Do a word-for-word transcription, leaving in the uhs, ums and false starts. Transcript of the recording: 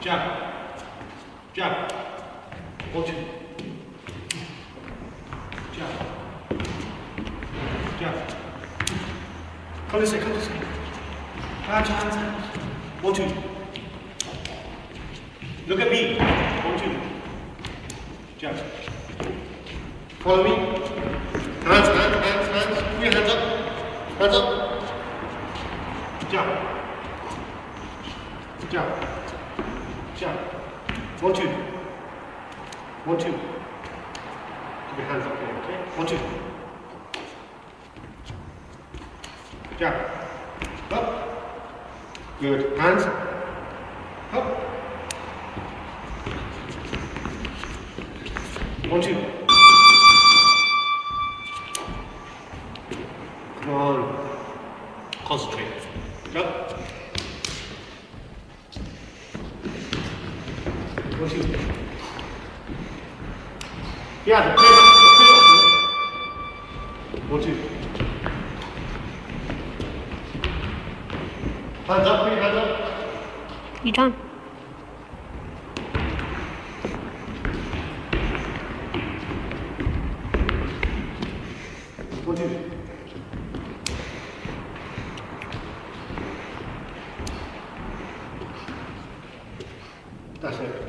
Jab. Jab. One, two. Jab. Jab. Come this way, come this way. Hands, hands, hands. One, two. Look at me. One, two. Jab. Follow me. Hands, hands, hands, hands. Put your hands up. Hands up. Jab. Jab. Jab. One, two. One, two. Keep your hands up here, okay? One, two. Jab. Up. Good. Hands. Up. One, two. Come on. Concentrate. Up. One, two. Yeah, the pivot. The pivot. One, two. Hands up, put your hands up. You done? One, two. That's it.